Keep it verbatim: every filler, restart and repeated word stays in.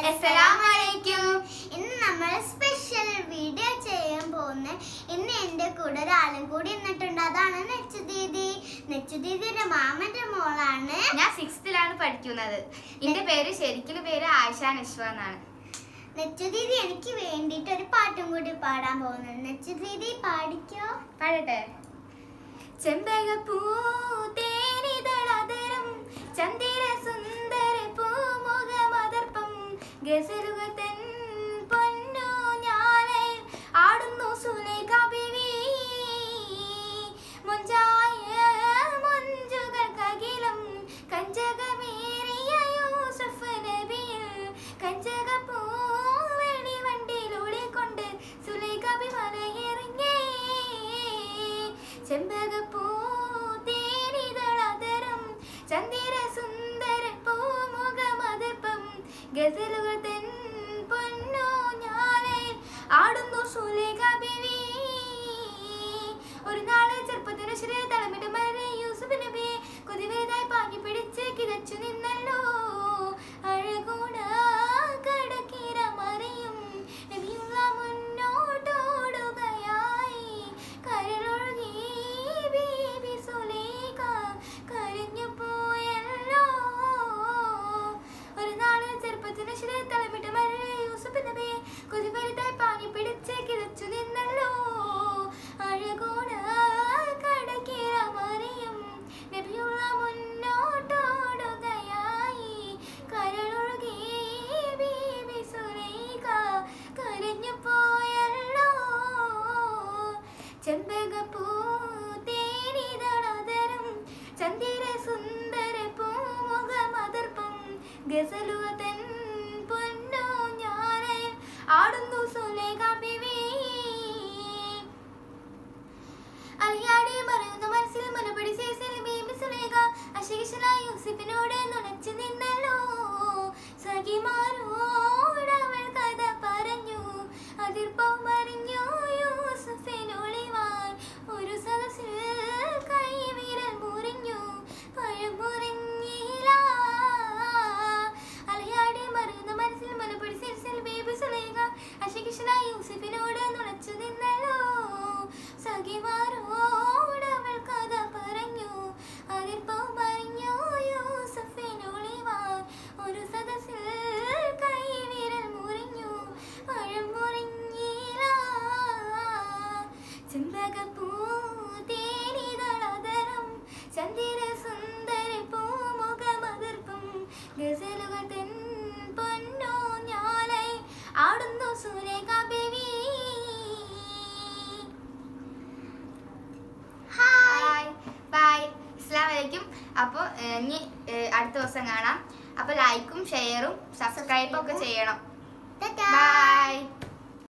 Assalamualaikum. ഇന്ന് നമ്മൾ special video ചെയ്യാൻ പോകുന്നത്. ഇന്ന് എൻ്റെ കൂടെ ഒരാളും കൂടി നിന്നിട്ടുണ്ട്. അതാണ് നെച്ചു ദീദി. നെച്ചു ദീദിയുടെ മാമന്റെ മോളാണ്. ഞാൻ സിക്സ്ത്തിലാണ് പഠിക്കുന്നത്. എൻ്റെ പേര് ശരിക്കും പേര് ആയിഷ നശ്വ എന്നാണ്. നെച്ചു ദീദി എനിക്ക് വേണ്ടിയിട്ട് ഒരു പാട്ടും കൂടി പാടാൻ പോകുന്നുണ്ട്. നെച്ചു ദീദി പാടിക്കോ? പാടട്ടെ. ചെമ്പകപ്പൂ തേനിതളാതരം ചന്ദിര സുന്ദര പൂമുഖമദർപ്പം ഗസലുകൾ തൻ പൊന്നു ഞാനേ ആടുന്നു സുലൈഖ ബീവി മുഞ്ചായ മുഞ്ചുകൾക്കകിലം കഞ്ചകമേറിയ യൂസുഫ് നബിയിൽ കഞ്ചകപ്പൂ വേണി വണ്ടിയിലൂളിക്കൊണ്ട് സുലൈഖ ബി മലയിറങ്ങി ചെമ്പകപ്പൂ തേനിതളാതരം ചന്ദിര സുന്ദര പൂമുഖമദർപ്പം ഗസലുകൾ തൻ പൊന്നു ഞാനേ ആടുന്നു സുലൈഖ ബീവി. ഒരു നാളെ ചെറുപ്പത്തിന് ശരീര തളമിട്ട് മരണ യൂസുഫ് നബി കൊതിവരുതായി പാഞ്ഞു പിടിച്ച് കിതച്ചു നിന്നല്ലോ. അഴകൂണ കടക്കിര മറിയും നബിയുള്ള മുന്നോട്ടോടുകയായി കരളൊഴുകി ബീബി സുലൈഖ കരഞ്ഞു പോയല്ലോ. ഒരു നാളെ ചെറുപ്പത്തിന് ശരീര തളമിട്ട് മരണ യൂസുഫ് നബി കൊതിവരുതായി പാഞ്ഞു പിടിച്ച് കിതച്ചു നിന്നല്ലോ. അഴകൂണ കടക്കിര മറിയും നബിയുള്ള മുന്നോട്ടോടുകയായി കരളൊഴുകി ബീബി സുലൈഖ കരഞ്ഞു പോയല്ലോ. ചെമ്പകപ്പൂ തേനിതളാതരം ചന്ദിര സുന്ദര പൂമുഖമദർപ്പം ഗസലുകൾ തൻ പൊന്നു ഞാനേ ആടുന്നു സുലൈഖ ബീവി. അലിയാടി മറയുന്ന മനസ്സിൽ മുനപടി സേസിൽ ബീബി സുലൈഖ അശേഷനായ യൂസുഫിനോട് നുണച്ചു നിന്നല്ലോ. സഖിമാരോട് അവൾ കഥ പറഞ്ഞു അതിർപ്പം അറിഞ്ഞു യൂസുഫിനൊളിവാൻ ഒരു സദസ്സിൽ കൈവിരൽ മുറിഞ്ഞു പഴം മുറിഞ്ഞില്ല. അലിയാടി മറയുന്ന മനസ്സിൽ മുനപടി സേസിൽ ബീബി സുലൈഖ അശേഷനായ യൂസുഫിനോട് നുണച്ചു നിന്നല്ലോ. സഖിമാരോട് അവൾ കഥ പറഞ്ഞു അതിർപ്പം അറിഞ്ഞു യൂസുഫിനൊളിവാൻ ഒരു സദസ്സിൽ കൈവിരൽ മുറിഞ്ഞു പഴം മുറിഞ്ഞില്ല. ചെമ്പകപ്പൂ തേനിതളാതരം ചന്ദിര സുന്ദര പൂമുഖമദർപ്പം ഗസലുകൾ തൻ പൊന്നു ഞാനേ ആടുന്നു സുലൈഖ ബീവി. Hi bye. അസ്സലാമലൈക്കും. അപ്പോൾ ഇനി അടുത്ത ദിവസം കാണാം. അപ്പോൾ ലൈക്കും ഷെയറും സബ്സ്ക്രൈബും ഒക്കെ ചെയ്യണം. ടാറ്റാ. ബൈ.